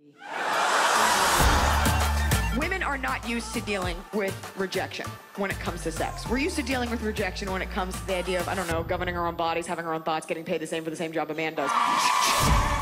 Women are not used to dealing with rejection when it comes to sex. We're used to dealing with rejection when it comes to the idea of, I don't know, governing our own bodies, having our own thoughts, getting paid the same for the same job a man does.